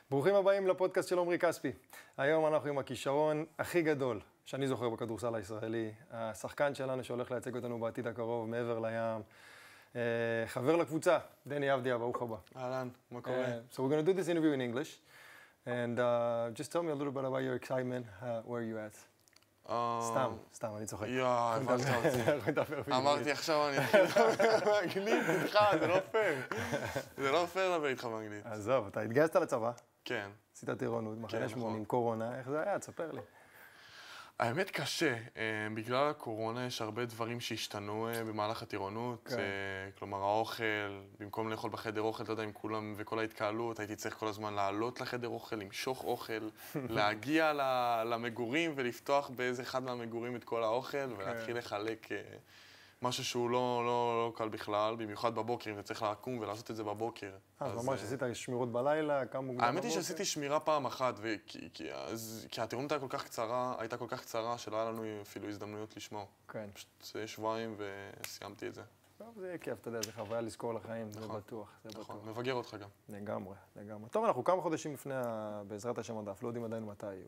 ברוכים הבאים לפודקאסט של עומרי כספי. היום אנחנו עם הכישרון הכי גדול שאני זוכר בכדורסל הישראלי. השחקן שלנו שהולך לייצג אותנו בעתיד הקרוב, מעבר לים. חבר לקבוצה, דני אבדיה, ברוך הבא. אהלן, מה קורה? So we're going to do this interview in English. And just tell me a little bit about your excitement. Where are you at? סתם, אני צוחק. הבנת אותי. אמרתי עכשיו אני אתחיל לדבר באנגלית איתך, זה לא פייר. זה לא פייר לדבר איתך באנגלית. עזוב, אתה התגייסת לצבא. כן. עשית טירונות, מחנה 80, קורונה, איך זה היה? תספר לי. האמת קשה. בגלל הקורונה יש הרבה דברים שהשתנו במהלך הטירונות. כלומר, האוכל, במקום לאכול בחדר אוכל, אתה יודע, עם כולם וכל ההתקהלות, הייתי צריך כל הזמן לעלות לחדר אוכל, למשוך אוכל, להגיע למגורים ולפתוח באיזה אחד מהמגורים את כל האוכל, ולהתחיל לחלק משהו שהוא לא קל בכלל, במיוחד בבוקר, אם אתה צריך לקום ולעשות את זה בבוקר. אז ממש עשית שמירות בלילה, כמה מוקדם בבוקר? האמת היא שעשיתי שמירה פעם אחת, כי הטירונות הייתה כל כך קצרה, שלא היה לנו אפילו הזדמנויות לשמור. כן. פשוט שבועיים וסיימתי את זה. טוב, זה יהיה כיף, אתה יודע, זה חוויה לזכור לחיים, זה בטוח. נכון, מבגר אותך גם. לגמרי. טוב, אנחנו כמה חודשים לפני, בעזרת השם הדף, לא יודעים עדיין מתי יהיו.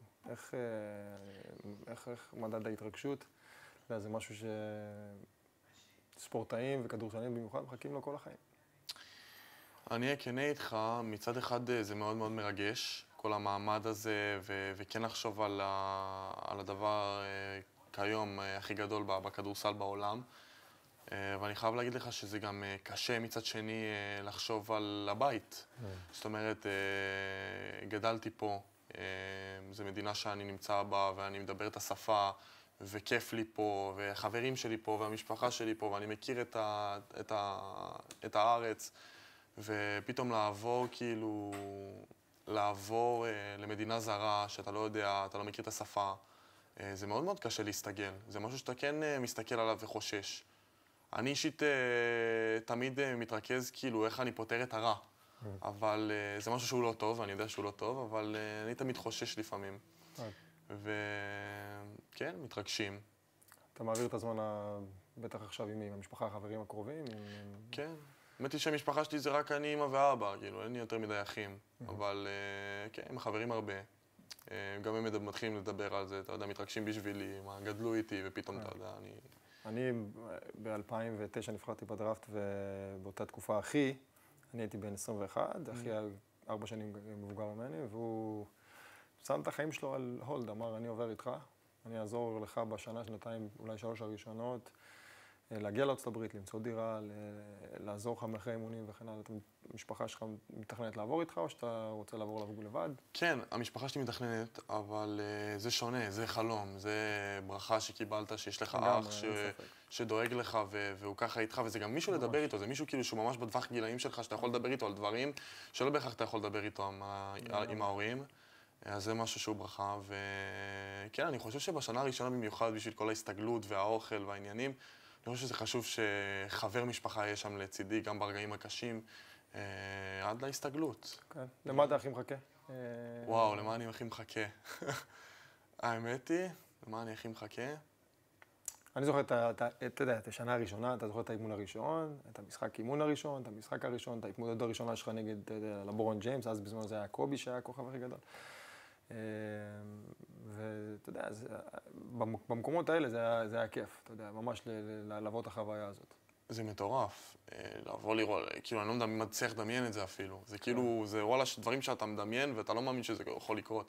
איך מדד ההתרגשות? זה משהו ספורטאים וכדורסלנים במיוחד מחכים לו כל החיים. אני אהיה כנה איתך, מצד אחד זה מאוד מאוד מרגש, כל המעמד הזה, וכן לחשוב על הדבר כיום הכי גדול בכדורסל בעולם. ואני חייב להגיד לך שזה גם קשה מצד שני לחשוב על הבית. זאת אומרת, גדלתי פה, זו מדינה שאני נמצא בה ואני מדבר את השפה, וכיף לי פה, וחברים שלי פה, והמשפחה שלי פה, ואני מכיר את הארץ, ופתאום לעבור למדינה זרה, שאתה לא יודע, אתה לא מכיר את השפה, זה מאוד מאוד קשה להסתגל. זה משהו שאתה כן מסתכל עליו וחושש. אני אישית תמיד מתרכז איך אני פותר את הרע, אבל זה משהו שהוא לא טוב, אני יודע שהוא לא טוב, אבל אני תמיד חושש לפעמים. וכן, מתרגשים. אתה מעביר את הזמן בטח עכשיו עם המשפחה, החברים הקרובים? כן. האמת היא שהמשפחה שלי זה רק אני, אמא ואבא, אין לי יותר מדי אחים. אבל כן, עם החברים הרבה. גם הם מתחילים לדבר על זה, אתה יודע, מתרגשים בשבילי, מה גדלו איתי, ופתאום אתה יודע, אני ב-2009 נבחרתי בדראפט, ובאותה תקופה אני הייתי בן 21, אחי היה 4 שנים מבוגר ממני, והוא שם את החיים שלו על הולד, אמר, אני עובר איתך, אני אעזור לך בשנה, שנתיים, אולי 3 הראשונות, להגיע לארצות הברית, למצוא דירה, לעזור לך מאחרי אימונים וכן הלאה. המשפחה שלך מתכננת לעבור איתך, או שאתה רוצה לעבור לבוא לבד? כן, המשפחה שלי מתכננת, אבל זה שונה, זה חלום, זה ברכה שקיבלת, שיש לך אח שדואג לך והוא ככה איתך, וזה גם מישהו לדבר איתו, זה מישהו שהוא ממש בטווח גילאים שלך, שאתה יכול לדבר איתו על דברים שלא בהכרח אתה יכול לדבר איתו עם ההורים. אז זה משהו שהוא ברכה, וכן, אני חושב שבשנה הראשונה במיוחד, בשביל כל ההסתגלות והאוכל והעניינים, אני חושב שזה חשוב שחבר משפחה יהיה שם לצידי, גם ברגעים הקשים, עד להסתגלות. כן. למה אתה הכי מחכה? וואו, למה אני הכי מחכה? האמת היא, למה אני הכי מחכה? אני זוכר את השנה הראשונה, אתה זוכר את האימון הראשון, את המשחק אימון הראשון, את המשחק הראשון, את ההתמודדות הראשונה שלך נגד לברון ג'יימס, אז בזמן זה היה קובי שהיה הכוכב הכי גדול. ואתה יודע, במקומות האלה זה היה כיף, אתה יודע, ממש לעבור את החוויה הזאת. זה מטורף, לעבור לראות, אני לא מצליח לדמיין את זה אפילו. זה זה וואלה דברים שאתה מדמיין ואתה לא מאמין שזה יכול לקרות.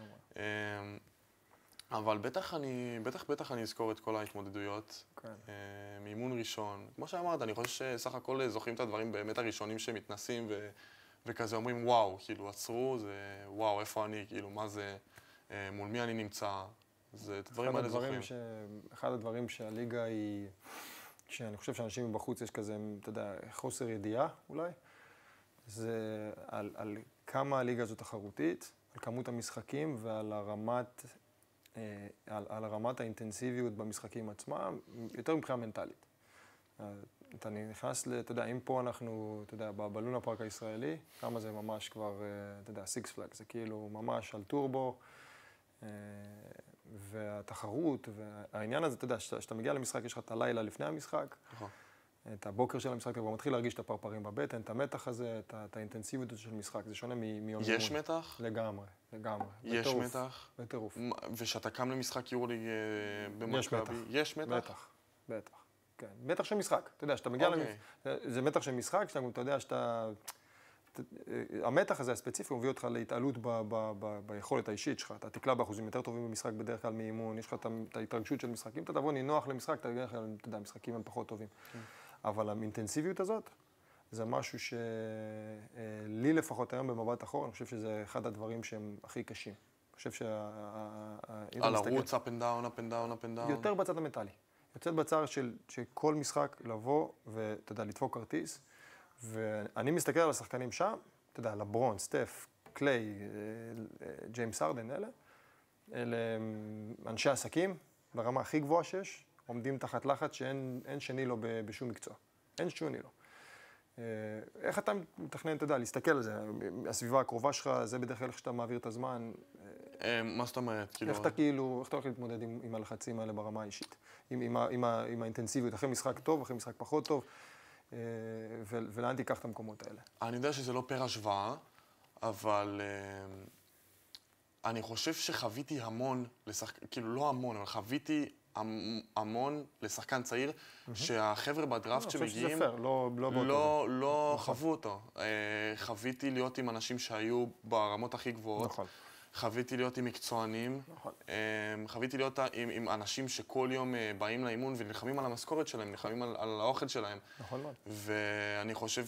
אבל בטח אני אזכור את כל ההתמודדויות, מאימון ראשון. כמו שאמרת, אני חושב שסך הכל זוכרים את הדברים באמת הראשונים שמתנסים וכזה אומרים וואו, עצרו, זה וואו, איפה אני, מה זה, מול מי אני נמצא, זה את הדברים האלה זוכרים. אחד הדברים שהליגה היא, שאני חושב שאנשים מבחוץ יש כזה, אתה יודע, חוסר ידיעה אולי, זה על כמה הליגה הזו תחרותית, על כמות המשחקים ועל הרמת האינטנסיביות במשחקים עצמם, יותר מבחינה מנטלית. אתה נכנס אתה יודע, אם פה אנחנו, אתה יודע, בלונה פארק הישראלי, כמה זה ממש כבר, אתה יודע, סיקס פלאג, זה כאילו ממש על טורבו, והתחרות, והעניין הזה, אתה יודע, שאתה מגיע למשחק, יש לך את הלילה לפני המשחק, את הבוקר של המשחק, אתה כבר מתחיל להרגיש את הפרפרים בבטן, את המתח הזה, את האינטנסיביות של משחק, זה שונה מיום אימון. יש מתח? לגמרי. יש מתח? בטירוף. ושאתה קם למשחק יורוליג במכבי, יש מתח? בטח. כן, מתח של משחק. אתה יודע, שאתה מגיע זה מתח של משחק, אתה יודע שאתה... המתח הזה הספציפי מביא אותך להתעלות ביכולת האישית שלך. אתה תקלע באחוזים יותר טובים במשחק בדרך כלל מאימון, יש לך את ההתרגשות של משחקים, אתה תבוא נינוח למשחק, אתה יודע, המשחקים הם פחות טובים. אבל האינטנסיביות הזאת, זה משהו שלי לפחות היום במבט אחורה, אני חושב שזה אחד הדברים שהם הכי קשים. אני חושב על הרוץ, up and down, up and down, up and down. יותר בצד המנטלי. יותר בצד של כל משחק לבוא ואתה יודע, לדפוק כרטיס. ואני מסתכל על השחקנים שם, אתה יודע, לברון, סטף, קליי, ג'יימס הרדן, אלה אנשי עסקים ברמה הכי גבוהה שיש, עומדים תחת לחץ שאין שני לו בשום מקצוע. אין שני לו. איך אתה מתכנן, אתה יודע, להסתכל על זה? הסביבה הקרובה שלך, זה בדרך כלל איך שאתה מעביר את הזמן. מה זאת אומרת? איך אתה הולך להתמודד עם הלחצים האלה ברמה האישית? עם האינטנסיביות, אחרי משחק טוב, אחרי משחק פחות טוב. ולאן תיקח את המקומות האלה? אני יודע שזה לא פר השוואה, אבל אני חושב שחוויתי המון, כאילו לא המון, אבל חוויתי המון לשחקן צעיר, שהחבר'ה בדראפט שמגיעים, אני חושב שזה פייר, לא חוו אותו. חוויתי להיות עם אנשים שהיו ברמות הכי גבוהות. נכון. חוויתי להיות עם מקצוענים, חוויתי להיות עם אנשים שכל יום באים לאימון ונלחמים על המשכורת שלהם, נלחמים על האוכל שלהם. נכון מאוד. ואני חושב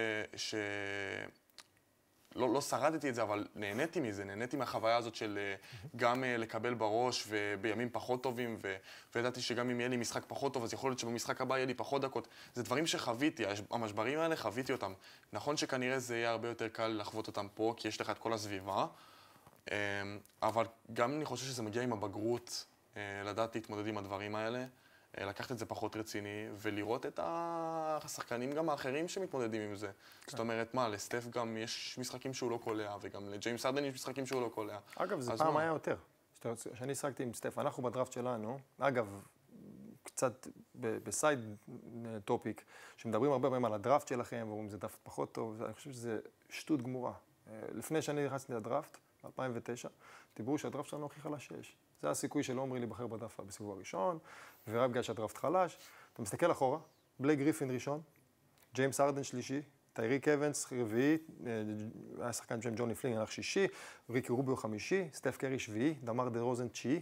לא שרדתי את זה, אבל נהניתי מזה, נהניתי מהחוויה הזאת של גם לקבל בראש ובימים פחות טובים, וידעתי שגם אם יהיה לי משחק פחות טוב, אז יכול להיות שבמשחק הבא יהיה לי פחות דקות. זה דברים שחוויתי, המשברים האלה חוויתי אותם. נכון שכנראה זה יהיה הרבה יותר קל לחוות אותם פה, כי יש לך את כל הסביבה. אבל גם אני חושב שזה מגיע עם הבגרות, לדעת להתמודד עם הדברים האלה, לקחת את זה פחות רציני, ולראות את השחקנים גם האחרים שמתמודדים עם זה. זאת אומרת, מה, לסטף גם יש משחקים שהוא לא קולע, וגם לג'יימס הרדן יש משחקים שהוא לא קולע. אגב, זה פעם היה יותר. כשאני שחקתי עם סטף, אנחנו בדראפט שלנו, אגב, קצת בסייד טופיק, שמדברים הרבה פעמים על הדראפט שלכם, ואומרים, זה דראפט פחות טוב, אני חושב שזה שטות גמורה. לפני שאני נכנסתי לדראפט, ב-2009, דיברו שהדראפט שלנו הכי חלש שיש. זה הסיכוי שלא אומרים להיבחר בדראפט בסיבוב הראשון, ורק בגלל שהדראפט חלש. אתה מסתכל אחורה, בלייק גריפין ראשון, ג'יימס הרדן שלישי, טייריק אבנס רביעי, היה שחקן בשם ג'וני פלינג, הלך שישי, ריקי רוביו חמישי, סטף קרי שביעי, דמר דה רוזן תשיעי.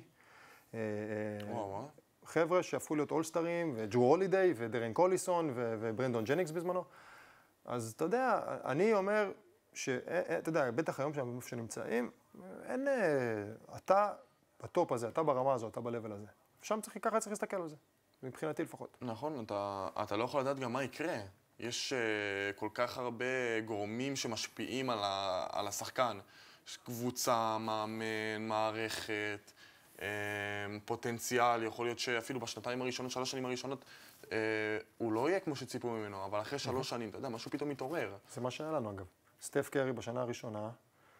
חבר'ה שהפכו להיות אולסטרים, וג'ו הולידיי, ודרן קוליסון, וברנדון ג'ניקס בזמנו. אז אתה יודע, אני אומר, שאתה יודע, בטח היום שנמצאים, אין, אתה בטופ הזה, אתה ברמה הזו, אתה בלבל הזה. שם ככה צריך להסתכל על זה, מבחינתי לפחות. נכון, אתה לא יכול לדעת גם מה יקרה. יש כל כך הרבה גורמים שמשפיעים על השחקן. יש קבוצה, מאמן, מערכת, פוטנציאל, יכול להיות שאפילו בשנתיים הראשונות, 3 שנים הראשונות, הוא לא יהיה כמו שציפו ממנו, אבל אחרי 3 שנים, אתה יודע, משהו פתאום מתעורר. זה מה שהיה לנו אגב. סטף קרי בשנה הראשונה,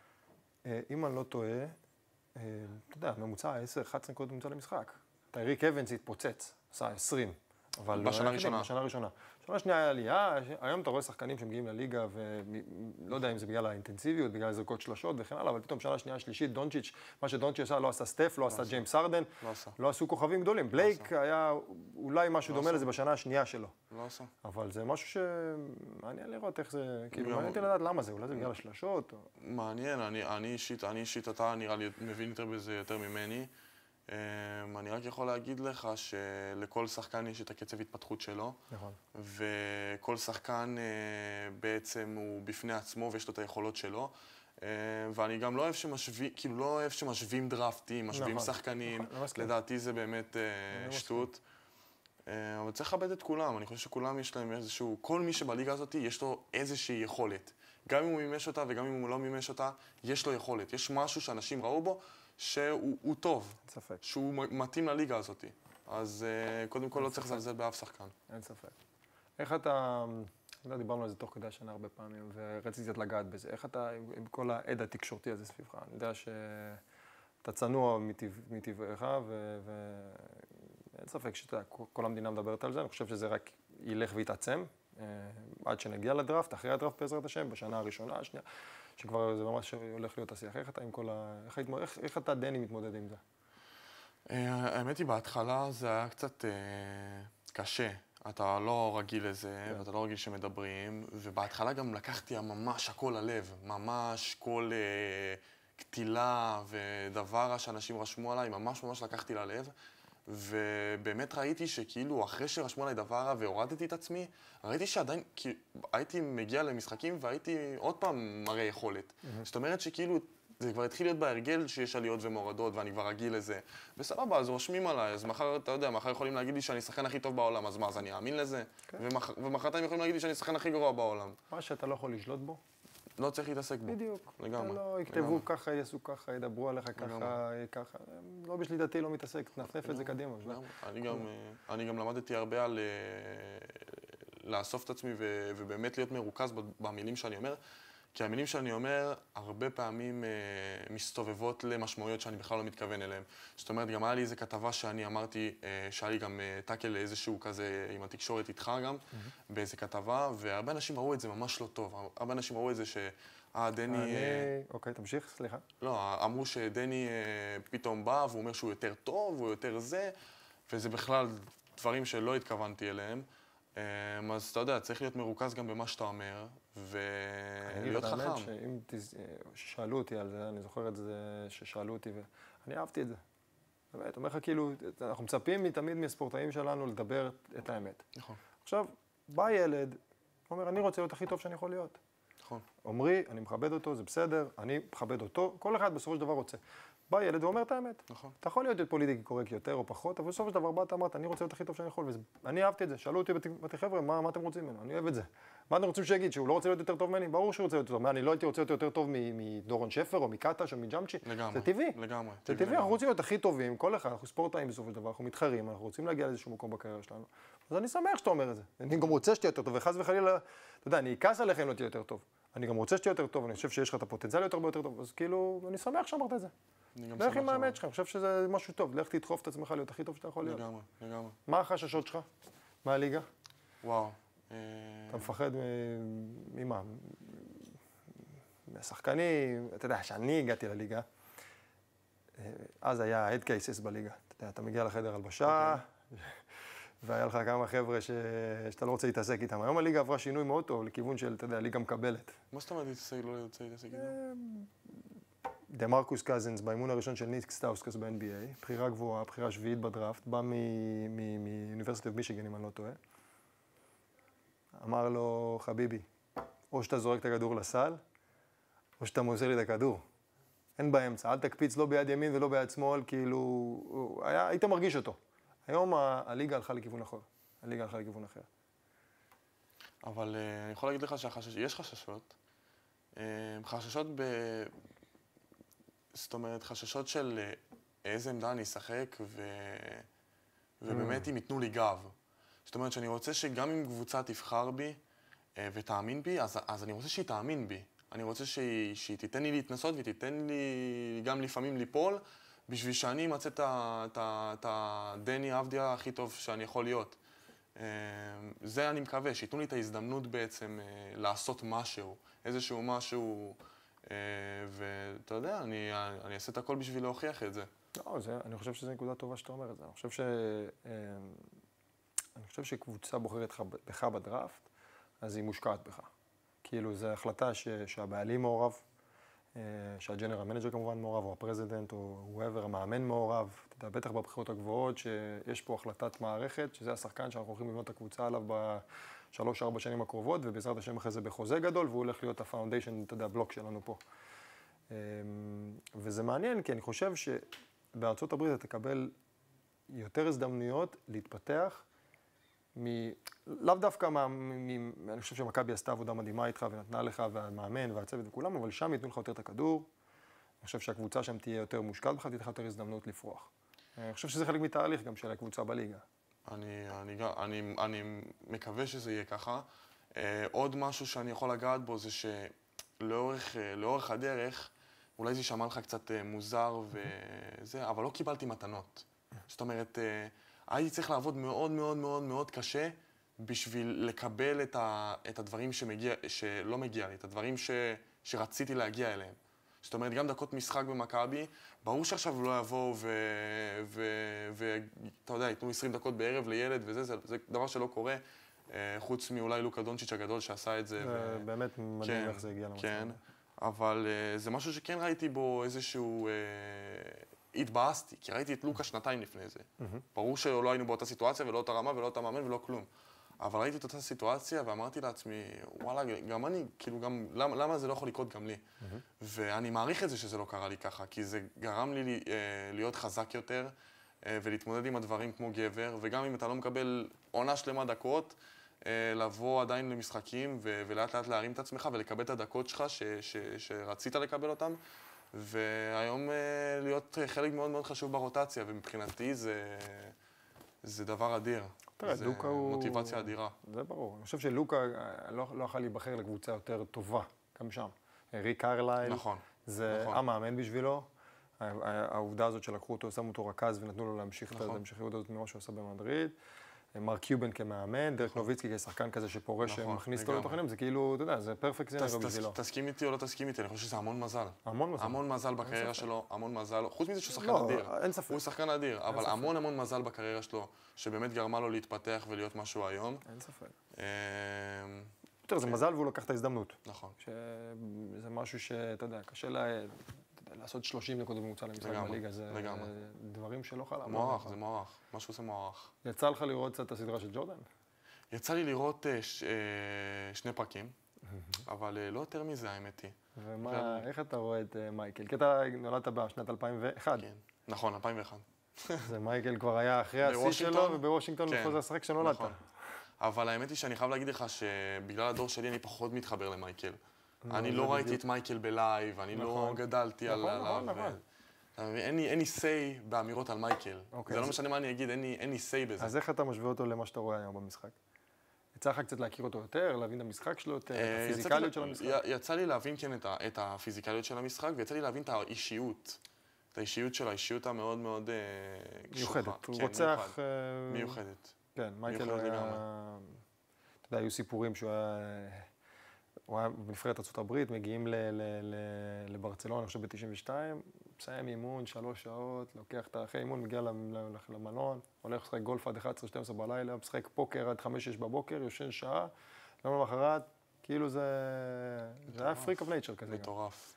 אם אני לא טועה, אתה יודע, ממוצע 10-11 נקודות ממוצע למשחק. טייריק אבנס התפוצץ, עשה 20. אבל בשנה הראשונה. בשנה הראשונה. בשנה שנייה היה עלייה, היום אתה רואה שחקנים שמגיעים לליגה, ולא יודע אם זה בגלל האינטנסיביות, בגלל זריקות שלשות וכן הלאה, אבל פתאום שנה שנייה, שלישית, דונצ'יץ', מה שדונצ'יץ' עשה, לא עשה סטף, לא עשה ג'יימס הרדן, לא עשו כוכבים גדולים. בלייק היה אולי משהו דומה לזה בשנה השנייה שלו. לא עשה. אבל זה משהו שמעניין לראות איך זה, כאילו, מעניין אותי לדעת למה זה, אולי זה בגלל השלשות. מעניין, אני אישית, אתה נראה לי מבין יותר בזה יותר ממני. אני רק יכול להגיד לך שלכל שחקן יש את הקצב התפתחות שלו. נכון. וכל שחקן בעצם הוא בפני עצמו ויש לו את היכולות שלו. ואני גם לא אוהב שמשווים, כאילו לא אוהב שמשווים דראפטים, משווים שחקנים. לדעתי זה באמת שטות. אבל צריך לכבד את כולם, אני חושב שכולם יש להם איזשהו, כל מי שבליגה הזאת יש לו איזושהי יכולת. גם אם הוא מימש אותה וגם אם הוא לא מימש אותה, יש לו יכולת. יש משהו שאנשים ראו בו שהוא טוב. אין ספק. שהוא מתאים לליגה הזאת. אז קודם כל לא צריך לזלזל באף שחקן. אין ספק. איך אתה, דיברנו על זה תוך כדי השנה הרבה פעמים, ורציתי קצת לגעת בזה. איך אתה, עם כל העד התקשורתי הזה סביבך? אני יודע שאתה צנוע מטבעך, ואין ספק שכל המדינה מדברת על זה. אני חושב שזה רק ילך ויתעצם, עד שנגיע לדראפט, אחרי הדראפט בעזרת השם, בשנה הראשונה, השנייה, שכבר זה ממש הולך להיות השיח. איך אתה עם כל איך אתה, דני, מתמודד עם זה? האמת היא, בהתחלה זה היה קצת קשה. אתה לא רגיל לזה, ואתה לא רגיל שמדברים, ובהתחלה גם לקחתי ממש הכל ללב, ממש כל קטילה ודבר שאנשים רשמו עליי, ממש לקחתי ללב, ובאמת ראיתי שכאילו אחרי שרשמו עליי דבר והורדתי את עצמי, ראיתי שעדיין, הייתי מגיע למשחקים והייתי עוד פעם מראה יכולת. זאת אומרת שכאילו זה כבר התחיל להיות בהרגל שיש עליות ומורדות ואני כבר רגיל לזה. וסבבה, אז רושמים עליי, אז מחר, אתה יודע, מחר יכולים להגיד לי שאני השחקן הכי טוב בעולם, אז מה, אז אני אאמין לזה? ומחרתיים יכולים להגיד לי שאני השחקן הכי גרוע בעולם. מה שאתה לא יכול לשלוט בו? לא צריך להתעסק בו. בדיוק. לגמרי. לא יכתבו ככה, יעשו ככה, ידברו עליך ככה. לא בשליטתי, לא מתעסק, תנפנף את זה קדימה. אני גם למדתי הרבה על לאסוף את עצמי ובאמת להיות מרוכז במילים שאני אומר. כי המילים שאני אומר, הרבה פעמים מסתובבות למשמעויות שאני בכלל לא מתכוון אליהן. זאת אומרת, גם היה לי איזו כתבה שאני אמרתי, שהיה לי גם טאקל איזשהו כזה עם התקשורת איתך גם, באיזו כתבה, והרבה אנשים ראו את זה ממש לא טוב. הרבה אנשים ראו את זה דני... אוקיי, תמשיך, סליחה. לא, אמרו שדני פתאום בא והוא אומר שהוא יותר טוב, הוא יותר זה, וזה בכלל דברים שלא התכוונתי אליהם. אז אתה יודע, צריך להיות מרוכז גם במה שאתה אומר, ולהיות חכם. אני אגיד את האמת ששאלו אותי על זה, אני זוכר את זה ששאלו אותי, ואני אהבתי את זה. באמת, אומר לך כאילו, אנחנו מצפים תמיד מהספורטאים שלנו לדבר את האמת. נכון. עכשיו, בא ילד, אומר, אני רוצה להיות הכי טוב שאני יכול להיות. נכון. אומרי, אני מכבד אותו, זה בסדר, אני מכבד אותו, כל אחד בסופו של דבר רוצה. בא ילד ואומר את האמת. נכון. אתה יכול להיות פוליטיקלי קורקט יותר או פחות, אבל בסופו של דבר באת, אמרת, אני רוצה להיות הכי טוב שאני יכול, ואני אהבתי את זה. שאלו אותי, בתי חבר'ה, מה אתם רוצים ממנו? אני אוהב את זה. מה אתם רוצים שיגיד? שהוא לא רוצה להיות יותר טוב ממני? ברור שהוא רוצה להיות יותר טוב. אני לא הייתי רוצה להיות יותר טוב מדורון שפר או מקטש או מג'אמצ'י. לגמרי. זה טבעי. לגמרי. זה טבעי, אנחנו רוצים להיות הכי טובים, כל אחד, אנחנו ספורטאים בסופו של דבר, אנחנו מתחרים, אנחנו רוצים להגיע לאיזשהו מקום בקריירה שלנו. אז אני שמח שאתה אומר את זה. אני גם רוצה שתהיה יותר טוב, וחס וחלילה, אתה יודע, אני אכעס עליכם לא תהיה יותר טוב. אני גם רוצה שתהיה יותר טוב, אני חושב שיש לך את הפוטנציאל יותר טוב, אז כאילו, אני שמח שאמרת את זה. לך עם האמת שלך, אני חושב שזה משהו טוב, לך תדחוף את עצמך להיות הכי טוב שאתה יכול להיות. לגמרי. מה החששות שלך? מה הליגה? וואו. אתה מפחד ממה? מהשחקנים, אתה יודע, כשאני הגעתי לליגה, אז היה head cases בליגה. אתה יודע, אתה מגיע לחדר הלבשה, והיה לך כמה חבר'ה שאתה לא רוצה להתעסק איתם. היום הליגה עברה שינוי מאוד טוב לכיוון של, אתה יודע, ליגה מקבלת. מה זאת אומרת לא רוצה להתעסק איתם? דמרקוס קזינס, באימון הראשון של ניק סטאוסקס ב-NBA, בחירה גבוהה, בחירה שביעית בדראפט, בא מאוניברסיטת מישיגן, אם אני לא טועה. אמר לו, חביבי, או שאתה זורק את הכדור לסל, או שאתה מוסר לי את הכדור. אין באמצע, אל תקפיץ לא ביד ימין ולא ביד שמאל, כאילו, היית מרגיש אותו. היום הליגה הלכה לכיוון אחר. הליגה הלכה לכיוון אחר. אבל אני יכול להגיד לך שיש חששות. חששות זאת אומרת, חששות של איזה עמדה אני אשחק, ובאמת אם ייתנו לי גב. זאת אומרת שאני רוצה שגם אם קבוצה תבחר בי ותאמין בי, אז אני רוצה שהיא תאמין בי. אני רוצה שהיא תיתן לי להתנסות ותיתן לי גם לפעמים ליפול, בשביל שאני אמצא את הדני אבדיה הכי טוב שאני יכול להיות. זה אני מקווה, שייתנו לי את ההזדמנות בעצם לעשות משהו, איזשהו משהו, ואתה יודע, אני אעשה את הכל בשביל להוכיח את זה. לא, אני חושב שזו נקודה טובה שאתה אומר את זה. אני חושב שקבוצה בוחרת בך בדראפט, אז היא מושקעת בך. כאילו, זו החלטה שהבעלים מעורב, שהג'נרל מנג'ר כמובן מעורב, או הפרזידנט, או whoever, המאמן מעורב. אתה יודע, בטח בבחירות הגבוהות, שיש פה החלטת מערכת, שזה השחקן שאנחנו הולכים לבנות את הקבוצה עליו ב3-4 שנים הקרובות, ובעזרת השם אחרי זה בחוזה גדול, והוא הולך להיות הפאונדיישן, אתה יודע, הבלוק שלנו פה. וזה מעניין, כי אני חושב שבארצות הברית אתה תקבל יותר הזדמנויות להתפתח, לאו דווקא, אני חושב שמכבי עשתה עבודה מדהימה איתך ונתנה לך והמאמן והצוות וכולם, אבל שם ייתנו לך יותר את הכדור. אני חושב שהקבוצה שם תהיה יותר מושקעת בך, תהיה לך יותר הזדמנות לפרוח. אני חושב שזה חלק מתהליך גם של הקבוצה בליגה. אני מקווה שזה יהיה ככה. עוד משהו שאני יכול לגעת בו זה שלאורך הדרך, אולי זה יישמע לך קצת מוזר וזה, אבל לא קיבלתי מתנות. זאת אומרת, הייתי צריך לעבוד מאוד מאוד מאוד מאוד קשה בשביל לקבל את הדברים שלא מגיע לי, את הדברים שרציתי להגיע אליהם. זאת אומרת, גם דקות משחק במכבי, ברור שעכשיו לא יבואו ואתה יודע, ייתנו 20 דקות בערב לילד וזה, זה דבר שלא קורה, חוץ מאולי לוקה דונצ'יץ' הגדול שעשה את זה. זה באמת מדהים איך זה הגיע למצב. כן, אבל זה משהו שכן ראיתי בו איזשהו... התבאסתי, כי ראיתי את לוקה שנתיים לפני זה. ברור שלא היינו באותה סיטואציה ולא אותה רמה ולא אותה מאמן ולא כלום. אבל ראיתי את אותה סיטואציה ואמרתי לעצמי, וואלה, גם אני, כאילו גם, למה זה לא יכול לקרות גם לי? ואני מעריך את זה שזה לא קרה לי ככה, כי זה גרם לי להיות חזק יותר ולהתמודד עם הדברים כמו גבר, וגם אם אתה לא מקבל עונה שלמה דקות, לבוא עדיין למשחקים ולאט לאט להרים את עצמך ולקבל את הדקות שלך שרצית לקבל אותם. והיום להיות חלק מאוד מאוד חשוב ברוטציה, ומבחינתי זה דבר אדיר. זה מוטיבציה אדירה. זה ברור. אני חושב שלוקה לא יכול להיבחר לקבוצה יותר טובה, גם שם. ריק קרלייל, זה המאמן בשבילו. העובדה הזאת שלקחו אותו, שמו אותו רכז ונתנו לו להמשיך את ההמשכיות הזאת ממה שהוא עושה במדריד. מרק קיובן כמאמן, דרק נוביצקי כשחקן כזה שפורש שמכניס אותו לתוכנים, זה כאילו, אתה יודע, זה פרפקט סינגו בשבילו. תסכים איתי או לא תסכים איתי, אני חושב שזה המון מזל. המון מזל. המון מזל בקריירה שלו, המון מזל. חוץ מזה שהוא שחקן אדיר. לא, אין ספק. הוא שחקן אדיר, אבל המון מזל בקריירה שלו, שבאמת גרמה לו להתפתח ולהיות משהו היום. אין ספק. יותר, זה מזל והוא לקח את ההזדמנות. נכון. שזה משהו שאתה יודע, קשה לעשות 30 נקודות בממוצע למשחק בליגה, זה דברים שלא חלם. מוערך, זה מוערך. משהו זה מוערך. יצא לך לראות קצת את הסדרה של ג'ורדן? יצא לי לראות 2 פרקים, אבל לא יותר מזה, האמת היא. איך אתה רואה את מייקל? כי אתה נולדת בשנת 2001. כן, נכון, 2001. זה מייקל כבר היה אחרי השיא שלו, ובוושינגטון הוא חוזר לשחק כשנולדת. אבל האמת היא שאני חייב להגיד לך שבגלל הדור שלי אני פחות מתחבר למייקל. אני לא ראיתי את מייקל בלייב, אני לא גדלתי עליו. אין לי say באמירות על מייקל. זה לא משנה מה אני אגיד, אין לי say בזה. אז איך אתה משווה אותו למה שאתה רואה היום במשחק? יצא לך קצת להכיר אותו יותר, להבין את המשחק שלו יותר, את הפיזיקליות של המשחק? יצא לי להבין כן את הפיזיקליות של המשחק, ויצא לי להבין את האישיות. את האישיות שלו, האישיות המאוד מאוד קשוחה. מיוחדת, הוא רוצח... מיוחדת. כן, מייקל היה... אתה יודע, היו סיפורים שהוא היה בנבחרת ארצות הברית, מגיעים לברצלונה, אני חושב ב-92, מסיים אימון, 3 שעות, לוקח את אחרי אימון, מגיע למלון, הולך לשחק גולף עד 11-12 בלילה, משחק פוקר עד 5-6 בבוקר, יושן שעה, יום למחרת, כאילו זה היה פריק אוף נייצ'ר כזה. מטורף.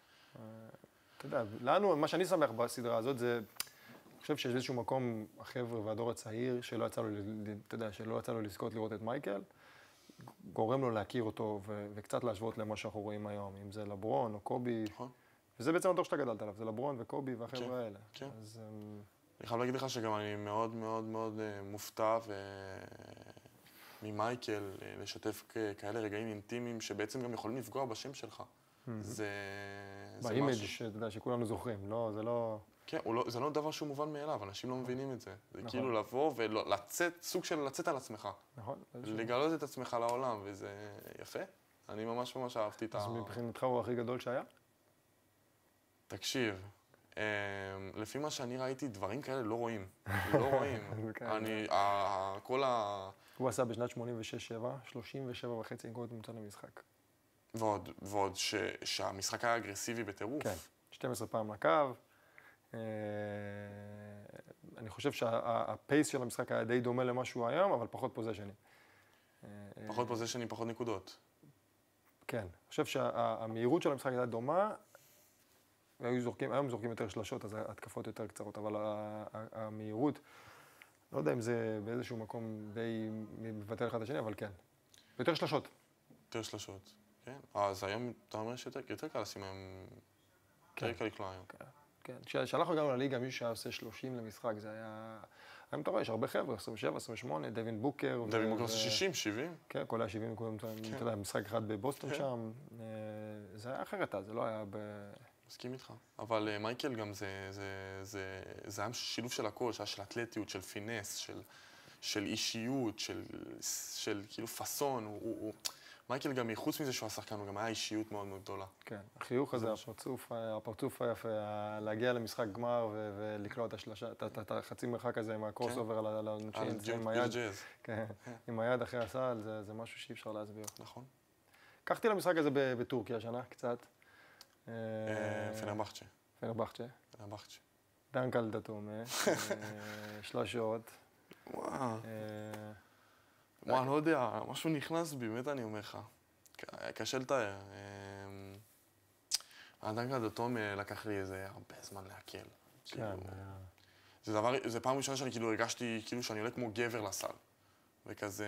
אתה יודע, לנו, מה שאני שמח בסדרה הזאת זה, אני חושב שיש איזשהו מקום, החבר'ה והדור הצעיר, שלא יצא לו, אתה יודע, שלא יצא לו לזכות לראות את מייקל, גורם לו להכיר אותו וקצת להשוות למה שאנחנו רואים היום, אם זה לברון או קובי. נכון. וזה בעצם הדור שאתה גדלת עליו, זה לברון וקובי והחבר'ה האלה. כן. אני חייב להגיד לך שגם אני מאוד מאוד מאוד מופתע ממייקל לשתף כאלה רגעים אינטימיים שבעצם גם יכולים לפגוע בשם שלך. זה באימג' שאתה יודע, שכולנו זוכרים, לא, זה לא... כן, זה לא דבר שהוא מובן מאליו, אנשים לא מבינים את זה. זה כאילו לבוא ולצאת, סוג של לצאת על עצמך. נכון. לגלות את עצמך לעולם, וזה יפה. אני ממש ממש אהבתי את אז מבחינתך הוא הכי גדול שהיה? תקשיב, לפי מה שאני ראיתי, דברים כאלה לא רואים. לא רואים. הוא עשה בשנת 86-7, 37.5 נקודות ממוצע למשחק. ועוד שהמשחק היה אגרסיבי בטירוף. כן, 12 פעם לקו. אני חושב שהפייס של המשחק היה די דומה למה שהוא היום, אבל פחות פוזיישני. פחות פוזיישני, פחות נקודות. כן, אני חושב שהמהירות של המשחק הייתה דומה, היום זורקים יותר שלשות, אז התקפות יותר קצרות, אבל המהירות, לא יודע אם זה באיזשהו מקום די מבטל אחד את השני, אבל כן. יותר שלשות. יותר שלשות, כן. אז היום אתה אומר שיותר קל לשים היום, יותר קל לקלוע היום. כן, כשהלכנו הגענו לליגה, מישהו שהיה עושה 30 למשחק, זה היה... היום אתה רואה, יש הרבה חבר'ה, 27, 28, דווין בוקר. דווין בוקר עושה 60, 70. כן, כל היה 70 נקודות, אתה יודע, משחק אחד בבוסטון שם. זה היה אחרת, זה לא היה מסכים איתך. אבל מייקל גם זה היה שילוב של הכל, שהיה של אתלטיות, של פינס, של אישיות, של כאילו פאסון. מייקל גם מחוץ מזה שהוא השחקן, הוא גם היה אישיות מאוד מאוד גדולה. כן, החיוך הזה, הפרצוף היפה, להגיע למשחק גמר ולקלוע את החצי מרחק הזה עם הקרוס אובר על הנוצ'ין, עם היד אחרי הסל, זה משהו שאי אפשר להסביר. נכון. קחתי למשחק הזה בטורקיה השנה, קצת. פנרבחצ'ה. פנרבחצ'ה. פנרבחצ'ה. דנקל דתומה, שלושות. וואו. וואו, אני לא יודע, משהו נכנס בי, באמת אני אומר לך. קשה לתאר. דנקל דתומה לקח לי איזה הרבה זמן להקל. כן. זה פעם ראשונה שאני כאילו הרגשתי כאילו שאני עולה כמו גבר לסל. וכזה...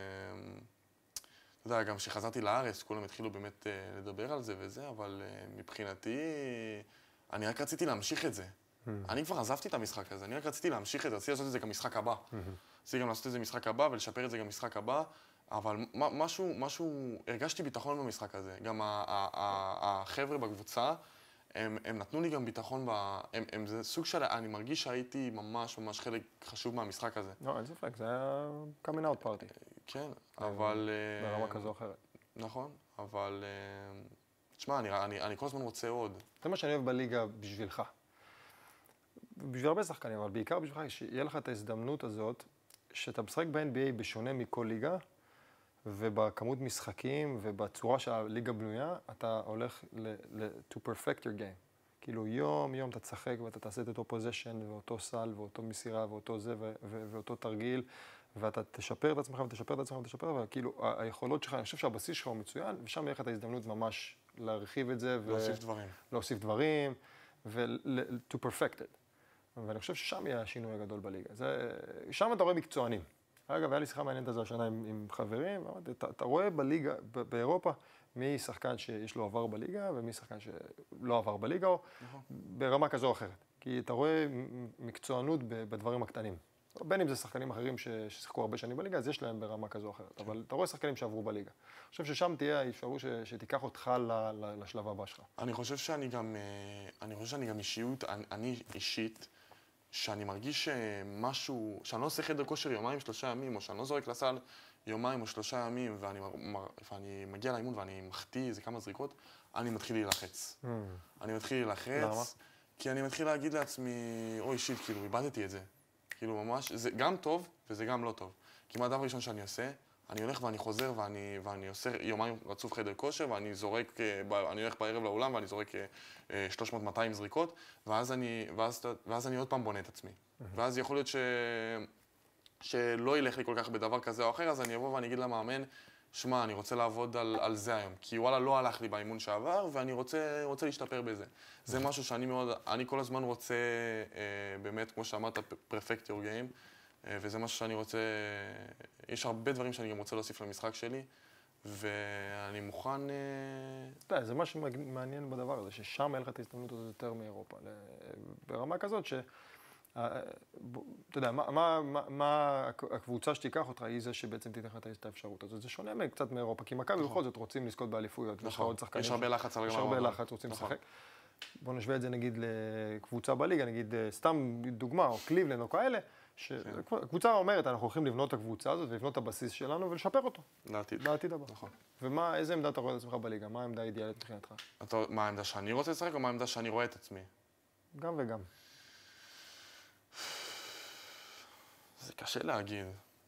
אתה יודע, גם כשחזרתי לארץ, כולם התחילו באמת לדבר על זה וזה, אבל מבחינתי, אני רק רציתי להמשיך את זה. אני כבר עזבתי את המשחק הזה, אני רק רציתי להמשיך את זה, רציתי לעשות את זה גם משחק הבא. רציתי גם לעשות את זה משחק הבא ולשפר את זה גם משחק הבא, אבל משהו, הרגשתי ביטחון במשחק הזה. גם החבר'ה בקבוצה, הם נתנו לי גם ביטחון, זה סוג של, אני מרגיש שהייתי ממש חלק חשוב מהמשחק הזה. לא, אין ספק, זה היה coming out party. כן, אבל... ברמה כזו או אחרת. נכון, אבל... תשמע, אני כל הזמן רוצה עוד. זה מה שאני אוהב בליגה בשבילך. בשביל הרבה שחקנים, אבל בעיקר בשבילך, שיהיה לך את ההזדמנות הזאת, שאתה משחק ב-NBA בשונה מכל ליגה, ובכמות משחקים ובצורה שהליגה בנויה, אתה הולך to perfect your game. כאילו יום אתה תשחק ואתה תעשה את אותו פוזיישן, ואותו סל, ואותו מסירה, ואותו זה, ואותו תרגיל, ואתה תשפר את עצמך ותשפר את עצמך ותשפר, וכאילו היכולות שלך, אני חושב שהבסיס שלך הוא מצוין, ושם יהיה לך את ההזדמנות ממש להרחיב את זה. להוסיף דברים, to perfect it. ואני חושב ששם יהיה השינוי הגדול בליגה. שם אתה רואה מקצוענים. אגב, היה לי שיחה מעניינת הזו השנה עם חברים, אתה רואה בליגה, באירופה, מי שחקן שיש לו עבר בליגה, ומי שחקן שלא עבר בליגה, או ברמה כזו או אחרת. כי אתה רואה מקצוענות בדברים הקטנים. בין אם זה שחקנים אחרים ששיחקו הרבה שנים בליגה, אז יש להם ברמה כזו או אחרת. אבל אתה רואה שחקנים שעברו בליגה. אני חושב ששם תהיה האפשרות שתיקח אותך לשלב הבא שלך. אני חושב שאני גם אישיות, אני אישית, שאני מרגיש משהו, שאני לא עושה חדר כושר יומיים, 3 ימים, או שאני לא זורק לסל יומיים או 3 ימים, ואני מגיע לאימון ואני מחטיא איזה כמה זריקות, אני מתחיל להילחץ. אני מתחיל להילחץ. למה? כי אני מתחיל להגיד לעצמי, אוי שיט, כאילו, איבדתי את זה. כאילו, ממש, זה גם טוב וזה גם לא טוב. כי מה הדבר הראשון שאני עושה? אני הולך ואני חוזר ואני עושה יומיים רצוף חדר כושר, ואני זורק, אני הולך בערב לאולם ואני זורק 300-200 זריקות, ואז אני עוד פעם בונה את עצמי. ואז יכול להיות שלא ילך לי כל כך בדבר כזה או אחר, אז אני אבוא ואני אגיד למאמן, שמע, אני רוצה לעבוד על זה היום, כי וואלה לא הלך לי באימון שעבר, ואני רוצה להשתפר בזה. זה משהו אני כל הזמן רוצה, באמת, כמו שאמרת, perfect your game, וזה משהו שאני רוצה, יש הרבה דברים שאני גם רוצה להוסיף למשחק שלי, ואני מוכן... אתה יודע, זה מה שמעניין בדבר הזה, ששם אין לך את ההזדמנות הזאת יותר מאירופה. ברמה כזאת אתה יודע, מה הקבוצה שתיקח אותך היא זה שבעצם תיתן לך את האפשרות הזאת. זה שונה קצת מאירופה, כי מכבי בכל זאת רוצים לזכות באליפויות. נכון, יש הרבה לחץ על הגמר. יש הרבה לחץ, רוצים לשחק. בוא נשווה את זה נגיד לקבוצה בליגה, נגיד סתם דוגמה, או קליבלנד או כאלה, הקבוצה אומרת, אנחנו הולכים לבנות את הקבוצה הזאת ולבנות את הבסיס שלנו ולשפר אותו. לעתיד הבא. נכון. איזה עמדה אתה רואה את עצמך בליגה? מה העמדה האידיאלית מבחינתך? מה העמדה שאני רוצה לשחק או מה העמדה שאני רואה את עצמי? גם וגם. זה קשה להגיד.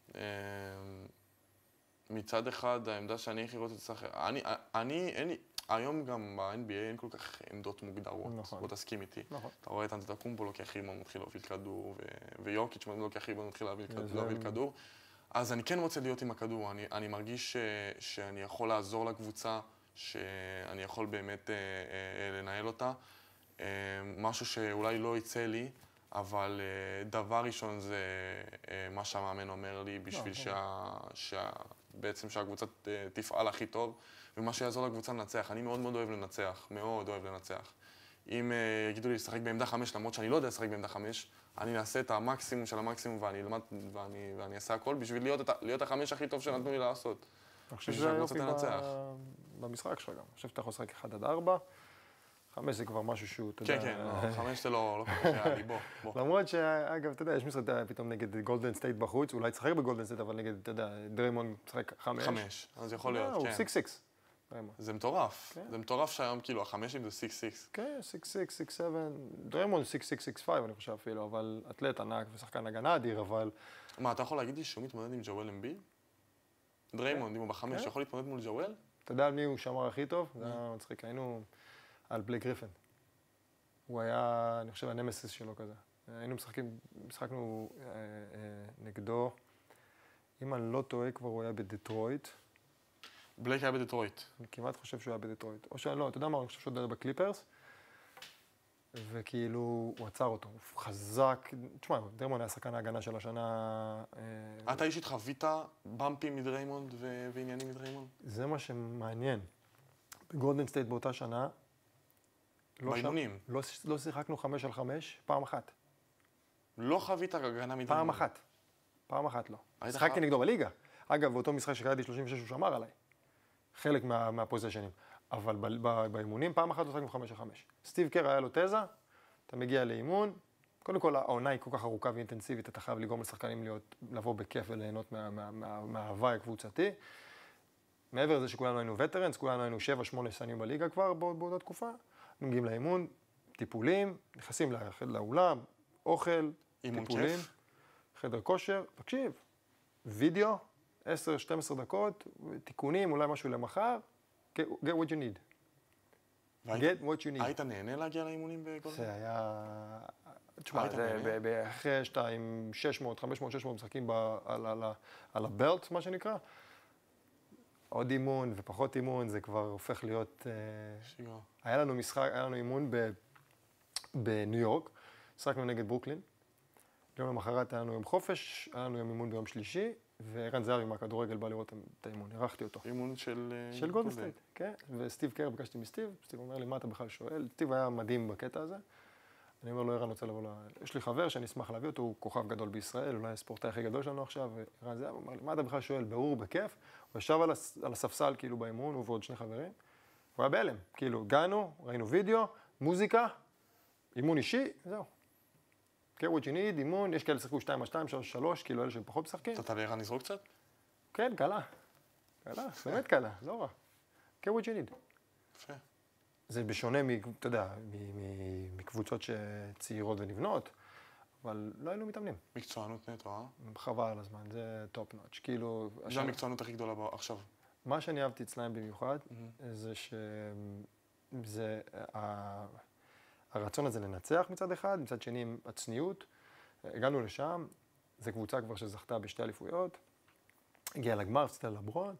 מצד אחד, העמדה שאני הכי רוצה לשחק... היום גם ב-NBA אין כל כך עמדות מוגדרות. נכון. בוא תסכים איתי. נכון. אתה רואה את אנטטוקומפו לוקח ריבאונד, מתחיל להוביל כדור, ויוקיץ' לוקח ריבאונד, מתחיל להוביל כדור. אז אני כן רוצה להיות עם הכדור. אני מרגיש שאני יכול לעזור לקבוצה, שאני יכול באמת לנהל אותה. משהו שאולי לא יצא לי, אבל דבר ראשון זה מה שהמאמן אומר לי בשביל בעצם שהקבוצה תפעל הכי טוב, ומה שיעזור לקבוצה לנצח. אני מאוד מאוד אוהב לנצח, מאוד אוהב לנצח. אם יגידו לי לשחק בעמדה 5, למרות שאני לא יודע לשחק בעמדה 5, אני אעשה את המקסימום של המקסימום ואני אלמד ואני אעשה הכל בשביל להיות החמש הכי טוב שנתנו לי לעשות. אני חושב שזה יופי במשחק שלך גם. אני חושב שאתה יכול לשחק 1-4, 5 זה כבר משהו שהוא, אתה יודע... כן, לא, 5 זה לא כל כך היה לי, בוא. למרות שאגב, אתה יודע, יש משחק פתאום נגד גולדן סטייט בחוץ, אולי תשחק בגולדן סטייט, אבל נגד, אתה יודע, דריימונד משחק 5. 5, אז יכול להיות, הוא כן. 6-6. זה מטורף, זה מטורף שהיום כאילו החמשים זה 6-6. כן, 6-6, 6-7, דריימונד 6-6, 6-5 אני חושב אפילו, אבל אתלט ענק ושחקן הגנה אדיר, אבל... מה, אתה יכול להגיד לי שהוא מתמודד עם ג'ואל אמביד? דריימונד, אם הוא ב5, יכול להתמודד מול ג'ואל? אתה יודע על מי הוא שמר הכי טוב? זה היה מצחיק, היינו על בלייק גריפן. הוא היה, אני חושב, הנמסיס שלו כזה. היינו משחקנו נגדו, אם אני לא טועה, כבר הוא היה בדטרויט. בלייק היה בדטרויט. אני כמעט חושב שהוא היה בדטרויט. או שאני לא, אתה יודע מה, אני חושב שהוא היה בקליפרס. וכאילו, הוא עצר אותו, הוא חזק. תשמע, דריימונד היה שחקן ההגנה של השנה... אתה אישית חווית במפים מדריימונד ועניינים מדריימונד? זה מה שמעניין. בגולדן סטייט באותה שנה... באימונים? לא שיחקנו 5-5, פעם אחת. לא חווית הגנה מדריימונד? פעם אחת. פעם אחת לא. שיחקתי נגדו בליגה. אגב, באותו משחק שקראתי 36 הוא שמר עליי. חלק מהפוזיישנים. אבל באימונים פעם אחת הוא שיחקנו 5-5. סטיב קר היה לו תזה, אתה מגיע לאימון, קודם כל העונה היא כל כך ארוכה ואינטנסיבית, אתה חייב לגרום לשחקנים לבוא בכיף וליהנות מההוואי הקבוצתי. מעבר לזה שכולנו היינו וטרנס, כולנו היינו 7-8 שנים בליגה כבר באותה תקופה. מגיעים לאימון, טיפולים, נכנסים לאולם, אוכל, טיפולים, חדר כושר, תקשיב, וידאו, 10-12 דקות, תיקונים, אולי משהו למחר, get what you need. get what you need. היית נהנה להגיע לאימונים בגולדן? זה היה... תשמע, אחרי שאתה עם 600, 500, 600 משחקים על הבלט, מה שנקרא, עוד אימון ופחות אימון, זה כבר הופך להיות... שיגע. היה לנו משחק, היה לנו אימון בניו יורק, שחקנו נגד ברוקלין. יום למחרת היה לנו יום חופש, היה לנו יום אימון ביום שלישי, וערן זהבי מהכדורגל בא לראות את האימון, ערכתי אותו. אימון של גולדן סטייט, כן. וסטיב קר, ביקשתי מסטיב, סטיב אומר לי, מה אתה בכלל שואל? סטיב היה מדהים בקטע הזה. אני אומר לו, ערן רוצה לבוא יש לי חבר שאני אשמח להביא אותו, הוא כוכב גדול בישראל, אולי הספורטאי הכי גדול שלנו עכשיו, וערן זהבי אומר לי, מה אתה בכלל שואל? ברור, בכיף. הוא ישב על הספסל כאילו באימון, הוא ועוד 2 חברים. הוא היה בהלם, כאילו, הגענו, ראינו וידאו, מוזיקה, אימון אישי, זהו. כן, what you need, אימון, יש כאלה שחקו 2-2, 3-3, כאילו אלה שפחות משחקים. אתה לערן לזרוק קצת? כן, קלה, באמת קלה, לא רע. כן, what you need. יפה. זה בשונה, אתה יודע, מקבוצות שצעירות ונבנות, אבל לא היינו מתאמנים. מקצוענות נטו, חבל על הזמן, זה טופ נוטש, כאילו... זה המקצוענות הכי גדולה עכשיו. מה שאני אהבתי אצלם במיוחד, זה שזה הרצון הזה לנצח מצד אחד, מצד שני עם הצניעות. הגענו לשם, זו קבוצה כבר שזכתה בשתי אליפויות, הגיעה לגמר, הפסידה לברון.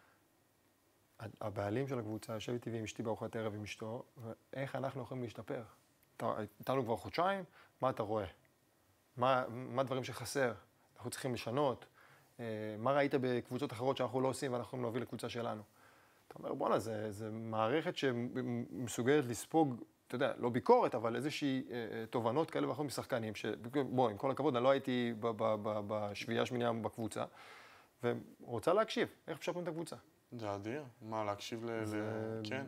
הבעלים של הקבוצה יושב איתי ועם אשתי בארוחת ערב עם אשתו, ואיך אנחנו יכולים להשתפר? איתנו כבר חודשיים, מה אתה רואה? מה הדברים שחסר? אנחנו צריכים לשנות. מה ראית בקבוצות אחרות שאנחנו לא עושים ואנחנו יכולים להוביל לקבוצה שלנו? אתה אומר, בוא'נה, זה מערכת שמסוגלת לספוג, אתה יודע, לא ביקורת, אבל איזושהי תובנות כאלה ואחרות משחקנים, שבוא, עם כל הכבוד, אני לא הייתי בשביעייה השמינייה בקבוצה, ורוצה להקשיב, איך משפרים את הקבוצה. זה אדיר, מה, להקשיב כן.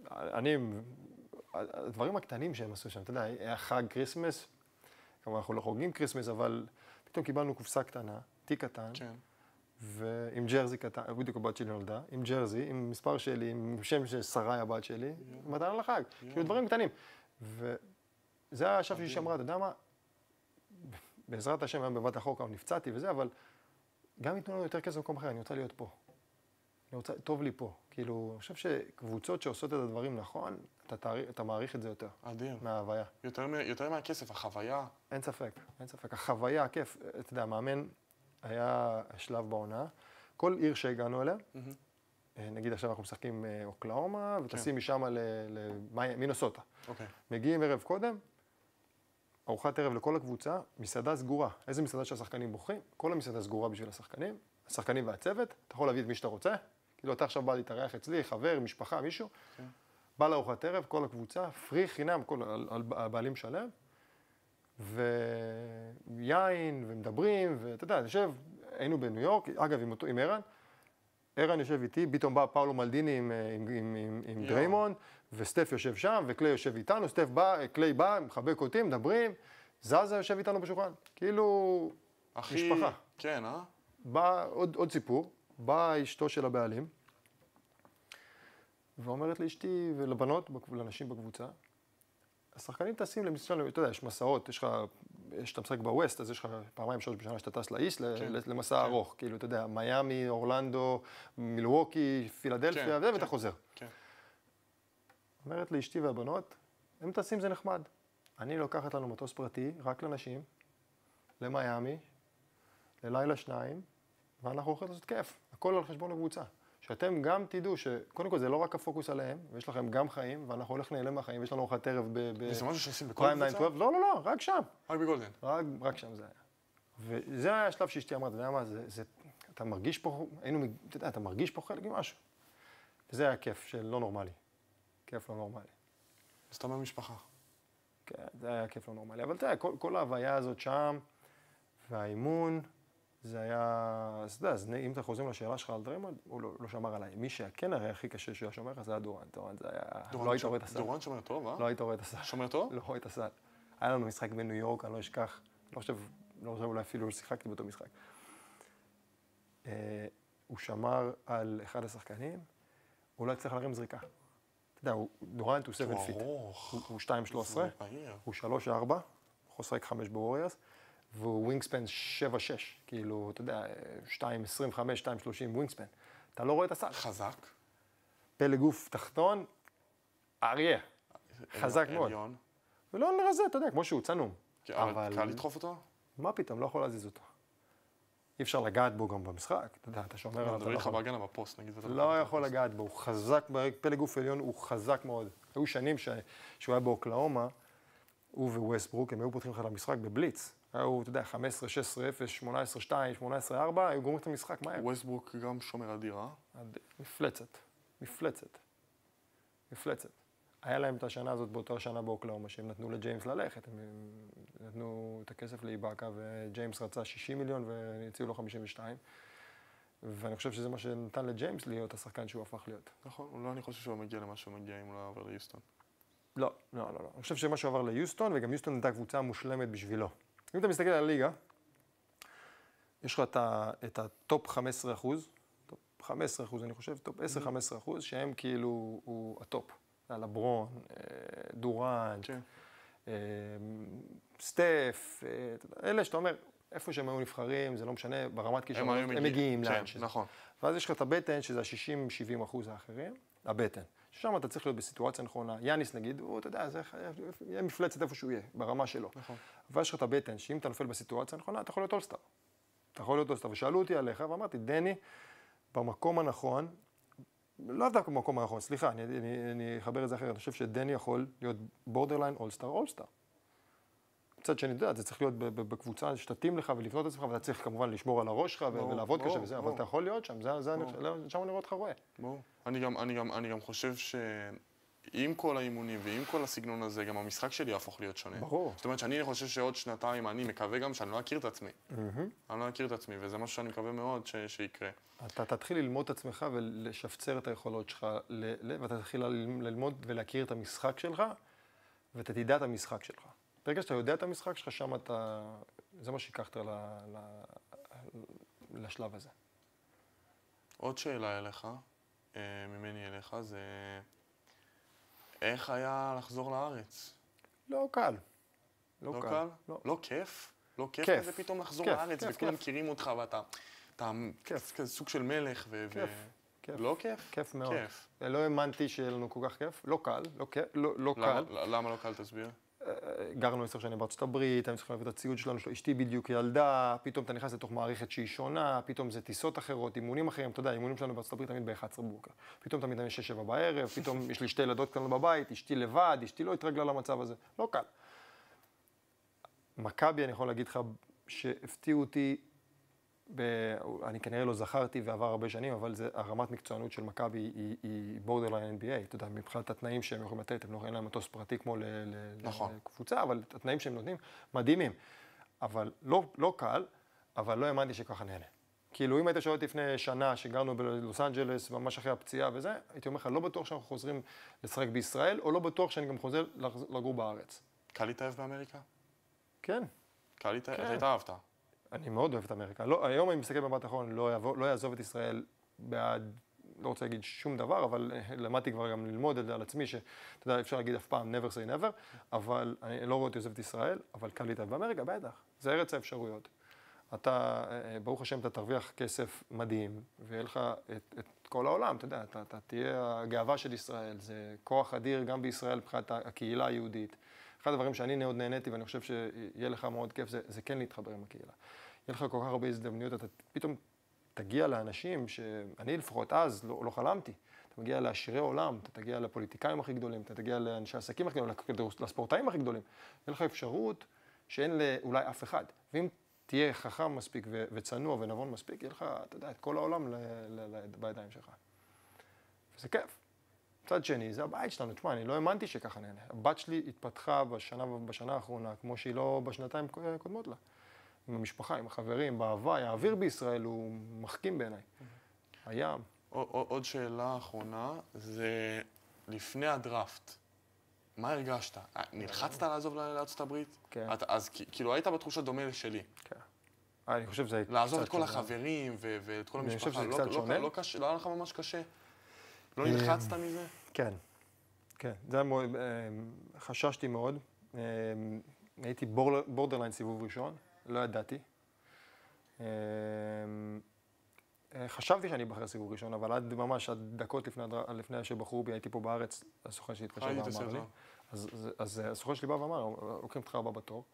הדברים הקטנים שהם עשו שם, אתה יודע, היה חג קריסמס, כמובן אנחנו לא חוגגים קריסמס, אבל פתאום קיבלנו קופסה קטנה, תיק קטן, ועם ג'רזי קטן, בדיוק הבת שלי נולדה, עם ג'רזי, עם מספר שלי, עם שם של שרי הבת שלי, מתנה לחג, כאילו דברים קטנים. וזה היה השאף שאמרה, אתה יודע מה, בעזרת השם, היום בבת החוק, נפצעתי וזה, אבל גם ייתנו לנו יותר כסף במקום אחר, אני רוצה להיות פה. טוב לי פה. כאילו, אני חושב שקבוצות שעושות את הדברים נכון, אתה מעריך את זה יותר. אדיר. מההוויה. יותר מהכסף, החוויה. אין ספק, אין ספק. החוויה, הכיף. אתה יודע, המאמן היה שלב בעונה. כל עיר שהגענו אליה, נגיד עכשיו אנחנו משחקים אוקלאומה, וטסים משם למינוסוטה. מגיעים ערב קודם, ארוחת ערב לכל הקבוצה, מסעדה סגורה. איזה מסעדה שהשחקנים בוחרים? כל המסעדה סגורה בשביל השחקנים. השחקנים והצוות, אתה יכול להביא את מי שאתה רוצה. כאילו, אתה עכשיו בא להתארח אצלי, חבר, משפחה, מישהו. בא לארוחת ערב, כל הקבוצה, פרי חינם, הבעלים שלם. ויין, ומדברים, ואתה יודע, יושב, היינו בניו יורק, אגב, עם ערן. ערן יושב איתי, פתאום בא פאולו מלדיני עם דריימונד, וסטף יושב שם, וקליי יושב איתנו, קליי בא, מחבק אותי, מדברים, זזה יושב איתנו בשולחן, כאילו משפחה. כן, בא עוד סיפור, באה אשתו של הבעלים, ואומרת לאשתי ולבנות, לנשים בקבוצה, השחקנים טסים למשחק, אתה יודע, יש מסעות, אתה משחק בווסט, אז יש לך פעמיים שלוש בשנה שאתה טס לאיסט, למסע ארוך, כאילו, אתה יודע, מיאמי, אורלנדו, מילווקי, פילדלפיה, ואתה חוזר. אומרת לאשתי והבנות, הם טסים זה נחמד. אני לוקחת לנו מטוס פרטי, רק לנשים, למיאמי, ללילה 2, ואנחנו הולכים לעשות כיף, הכל על חשבון הקבוצה. שאתם גם תדעו שקודם כל זה לא רק הפוקוס עליהם, ויש לכם גם חיים, ואנחנו הולך להיעלם מהחיים, ויש לנו ארוחת ערב זה משהו שעושים בכל קבוצה? לא, רק שם. רק בגולדן? רק שם זה היה. וזה היה השלב שאשתי אמרת, מה, אתה מרגיש פה, אתה מרגיש פה חלק ממשהו. וזה היה כיף של לא נורמלי. כיף לא נורמלי. אז אתה במשפחה. כן, זה היה כיף לא נורמלי. אבל תראה, כל ההוויה הזאת שם, והאימון, זה היה, אז אתה יודע, אם אתה חוזרים לשאלה שלך על דרימונד, הוא לא שמר עליי. מי שכן הרי הכי קשה שהוא היה שומר, זה היה דורנט. דורנט זה היה, לא היית רואה את הסל. דורנט שומר טוב, לא היית רואה את הסל. שומר טוב? לא רואה את הסל. היה לנו משחק בניו יורק, אני לא אשכח, לא חושב אולי אפילו שיחקתי באותו משחק. הוא שמר על אחד השחקנים, הוא לא הצליח להרים זריקה. אתה יודע, דורנט הוא 7 פיט. הוא 2.13, הוא 3.4, הוא שחק 5 בווריורס. והוא ווינגספן 7-6, כאילו, אתה יודע, 2.25, 2.30 ווינגספן. אתה לא רואה את הסל. חזק. פלא גוף תחתון, אריה. חזק מאוד. ולא נרזה, אתה יודע, כמו שהוא צנום. אבל קל לדחוף אותו? מה פתאום, לא יכול להזיז אותו. אי אפשר לגעת בו גם במשחק, אתה יודע, אתה שומר עליו. אתה לא יכול בהגנה בפוסט, נגיד. לא יכול לגעת בו, הוא חזק, פלא גוף עליון הוא חזק מאוד. היו שנים שהוא היה באוקלאומה, הוא וווסטברוק, הם היו פותחים לך למשחק בבליץ. היו, אתה יודע, 15, 16, 0, 18, 2, 18, 4, היו גומרים את המשחק מהר. ווסטברוק גם שומר אדיר, אה? מפלצת. היה להם את השנה הזאת באותה שנה באוקלאומה, שהם נתנו לג'יימס ללכת. הם נתנו את הכסף לאיבאקה, וג'יימס רצה 60 מיליון והציעו לו 52. ואני חושב שזה מה שנתן לג'יימס להיות השחקן שהוא הפך להיות. נכון, אני חושב שהוא מגיע למה שהוא מגיע אם הוא לא עובר ליוסטון. לא. אני חושב שמה שהוא עבר ליוסטון, וגם יוסטון הייתה קבוצה מושלמת בשבילו. אם אתה מסתכל על הליגה, יש לך את הטופ 15%, טופ 15% אני חושב, טופ 10-15%, שהם כאילו הוא הטופ. לברון, דורנט, סטף, אלה שאתה אומר, איפה שהם היו נבחרים, זה לא משנה, ברמת כישרון, הם מגיעים לאן שזה. נכון. ואז יש לך את הבטן, שזה ה-60-70% האחרים, הבטן. ששם אתה צריך להיות בסיטואציה נכונה. יאניס נגיד, הוא, אתה יודע, זה יהיה מפלצת איפה שהוא יהיה, ברמה שלו. נכון. ואז יש לך את הבטן, שאם אתה נופל בסיטואציה הנכונה, אתה יכול להיות אולסטאר. ושאלו אותי עליך, ואמרתי, דני, במקום הנכון, לא דווקא במקום הנכון, סליחה, אני אחבר את זה אחרת, אני חושב שדני יכול להיות בורדרליין אולסטאר. מצד שני, אתה יודע, זה צריך להיות בקבוצה שתתאים לך ולבנות את עצמך, ואתה צריך כמובן לשמור על הראש שלך ולעבוד קשה וזה, אבל אתה יכול להיות שם, שם אני רואה אותך רואה. ברור. אני גם חושב שעם כל האימונים ועם כל הסגנון הזה, גם המשחק שלי יהפוך להיות שונה. ברור. זאת אומרת שאני חושב שעוד שנתיים, אני מקווה גם שאני לא אכיר את עצמי. אני לא אכיר את עצמי, וזה משהו שאני מקווה מאוד שיקרה. אתה תתחיל ללמוד את עצמך ולשפצר את היכולות שלך, ואתה תתחיל ללמוד ולהכיר את המשחק שלך, ואתה תדע את המשחק שלך. ברגע שאתה יודע את המשחק שלך, שם זה מה שיקחת לשלב הזה. עוד שאלה אליך, ממני אליך, זה איך היה לחזור לארץ? לא קל. לא קל? לא כיף? לא כיף כזה פתאום לחזור לארץ, וכולם מכירים אותך ואתה כזה סוג של מלך כיף. לא כיף? כיף מאוד. לא האמנתי שיהיה לנו כל כך כיף. לא קל, לא קל. למה לא קל? תסביר. גרנו 10 שנים בארצות הברית, היינו צריכים להביא את הציוד שלנו, אשתי בדיוק ילדה, פתאום אתה נכנס לתוך מערכת שהיא שונה, פתאום זה טיסות אחרות, אימונים אחרים, אתה יודע, אימונים שלנו בארצות הברית תמיד ב-11 בבוקר. פתאום תמיד אני 6-7 בערב, פתאום יש לי 2 ילדות כאן בבית, אשתי לבד, אשתי לא התרגלה למצב הזה, לא קל. מכבי, אני יכול להגיד לך שהפתיעו אותי, אני כנראה לא זכרתי ועבר הרבה שנים, אבל הרמת מקצוענות של מכבי היא borderline NBA, אתה יודע, מבחינת התנאים שהם יכולים לתת, אין להם מטוס פרטי כמו לקבוצה, אבל התנאים שהם נותנים מדהימים. אבל לא קל, אבל לא האמנתי שככה נהנה. כאילו, אם היית שואל אותי לפני שנה, שגרנו בלוס אנג'לס, ממש אחרי הפציעה וזה, הייתי אומר לך, לא בטוח שאנחנו חוזרים לשחק בישראל, או לא בטוח שאני גם חוזר לגור בארץ. קל להתאהב באמריקה? כן. קל להתאהב? איך התאהבת? אני מאוד אוהב את אמריקה. לא, היום אני מסתכל במבט האחרון, לא יעזוב את ישראל בעד, לא רוצה להגיד שום דבר, אבל למדתי כבר גם ללמוד את זה על עצמי, שאתה יודע, אפשר להגיד אף פעם, never say never, אבל אני לא רואה אותי עוזב את ישראל, אבל קל להתאהב באמריקה, בטח. זה ארץ האפשרויות. אתה, ברוך השם, אתה תרוויח כסף מדהים, ויהיה לך את כל העולם, אתה יודע, אתה תהיה הגאווה של ישראל, זה כוח אדיר גם בישראל מבחינת הקהילה היהודית. אחד הדברים שאני מאוד נהניתי, ואני חושב שיהיה לך מאוד כיף, זה כן להתחבר עם הקהילה. יהיה לך כל כך הרבה הזדמנויות, אתה פתאום תגיע לאנשים שאני לפחות אז לא חלמתי. אתה מגיע לעשירי עולם, אתה תגיע לפוליטיקאים הכי גדולים, אתה תגיע לאנשי עסקים הכי גדולים, לספורטאים הכי גדולים. יהיה לך אפשרות שאין לאולי אף אחד. ואם תהיה חכם מספיק וצנוע ונבון מספיק, יהיה לך, אתה יודע, את כל העולם בידיים שלך. וזה כיף. מצד שני, זה הבית שלנו. תשמע, אני לא האמנתי שככה נהנה. הבת שלי התפתחה בשנה האחרונה, כמו שהיא לא בשנתיים קודמות לה. עם המשפחה, עם החברים, בהוואי, האוויר בישראל הוא מחכים בעיניי. הים. עוד שאלה אחרונה, זה לפני הדראפט. מה הרגשת? נלחצת לעזוב לארצות הברית? כן. אז כאילו היית בתחושה דומה לשלי. כן. אני חושב שזה לעזוב את כל החברים ואת כל המשפחה. אני חושב שזה קצת שונה. לא היה לך ממש קשה? לא נלחצת מזה? כן. כן. זה היה מאוד, חששתי מאוד. הייתי בורדרליין סיבוב ראשון, לא ידעתי. חשבתי שאני אבחר סיבוב ראשון, אבל ממש עד דקות לפני שבחרו בי, הייתי פה בארץ, הסוכן שלי התקשר ואמר לי. אז הסוכן שלי בא ואמר, לוקחים אותך הבא בתור.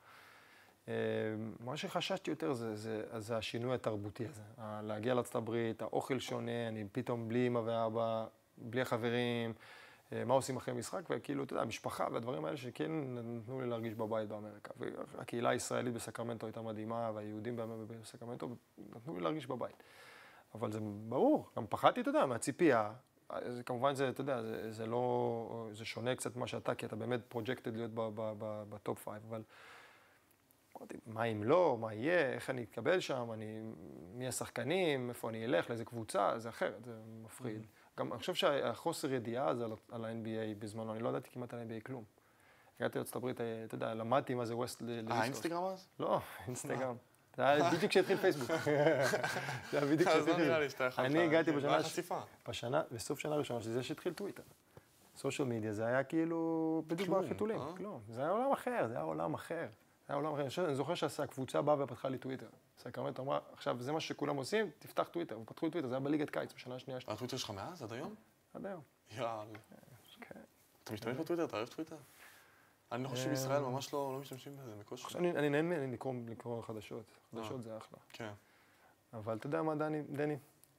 מה שחששתי יותר זה השינוי התרבותי הזה. להגיע לארצות הברית, האוכל שונה, אני פתאום בלי אמא ואבא, בלי החברים, מה עושים אחרי משחק, וכאילו, אתה יודע, המשפחה והדברים האלה שכן נתנו לי להרגיש בבית באמריקה. והקהילה הישראלית בסקרמנטו הייתה מדהימה, והיהודים בסקרמנטו נתנו לי להרגיש בבית. אבל זה ברור, גם פחדתי, אתה יודע, מהציפייה. כמובן זה, אתה יודע, זה לא, זה שונה קצת ממה שאתה, כי אתה באמת פרוג'קטד להיות בטופ 5, אבל אמרתי, מה אם לא, מה יהיה, איך אני אתקבל שם, מי השחקנים, איפה אני אלך, לאיזה קבוצה, זה אחרת, זה מפחיד. גם אני חושב שהחוסר ידיעה הזה על ה-NBA בזמנו, אני לא ידעתי כמעט על ה-NBA כלום. הגעתי לארצות הברית, אתה יודע, למדתי מה זה ווסט ליסטוס. אינסטגרם אז? לא, אינסטגרם. זה היה בדיוק כשהתחיל פייסבוק. זה היה בדיוק כשהתחיל פייסבוק. אני הגעתי בסוף שנה ראשונה, שזה שהתחיל טוויטר. סושיאל מדיה, זה היה כאילו בדיוק בחיתולים. כלום. זה היה עולם אחר, זה היה עולם אחר. אני זוכר שהקבוצה באה ופתחה לי טוויטר. סקרמנטו אמרה, עכשיו זה מה שכולם עושים, תפתח טוויטר. ופתחו טוויטר, זה היה בליגת קיץ בשנה השנייה. הטוויטר שלך מאז, עד היום? עד היום. יאללה. אתה משתמש בטוויטר? אתה אוהב טוויטר? אני חושב שבישראל ממש לא משתמשים בזה, בקושי. אני נהנה לקרוא חדשות. חדשות זה אחלה. כן. אבל אתה יודע מה, דני?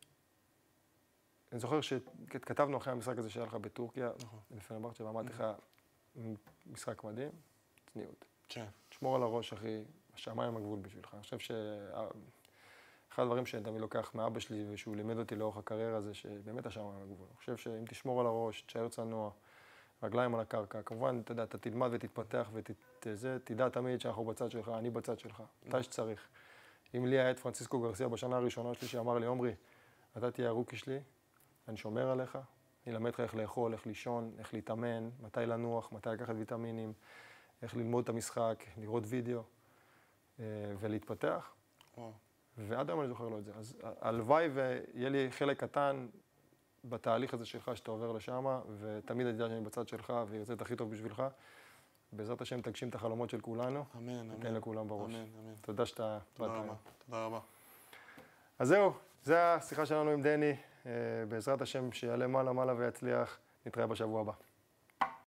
אני זוכר שכתבנו אחרי המשחק הזה שהיה לך בטורקיה, לפני ברצ'ה, ואמרתי לך, משחק מדהים, צניעות. כן. תשמור על הראש, אחי, השמיים הגבול בשבילך. אני חושב שאחד הדברים שאני תמיד לוקח מאבא שלי, ושהוא לימד אותי לאורך הקריירה, זה שבאמת השמיים הגבול. אני חושב שאם תשמור על הראש, תשאר צנוע, רגליים על הקרקע, כמובן, אתה יודע, אתה תלמד ותתפתח ותדע תמיד שאנחנו בצד שלך, אני בצד שלך, מתי שצריך. אם לי היה את פרנסיסקו גרסיה בשנה הראשונה שלי, שאמר לי, עומרי, אתה תהיה הרוקי שלי, אני שומר עליך, אני אלמד לך איך לאכול, איך לישון, איך להתאמן, מתי לנוח, מתי לקחת ויטמינים, איך ללמוד את המשחק, לראות וידאו ולהתפתח. ועד היום אני זוכר לו את זה. אז הלוואי ויהיה לי חלק קטן בתהליך הזה שלך שאתה עובר לשם, ותמיד אני יודע שאני בצד שלך וירצה את הכי טוב בשבילך. בעזרת השם תגשים את החלומות של כולנו. אמן, אמן. ניתן לכולם בראש. אמן, אמן. תודה שאתה באת היום. תודה רבה. אז זהו, זו השיחה שלנו עם דני. בעזרת השם שיעלה מעלה ויצליח. נתראה בשבוע הבא.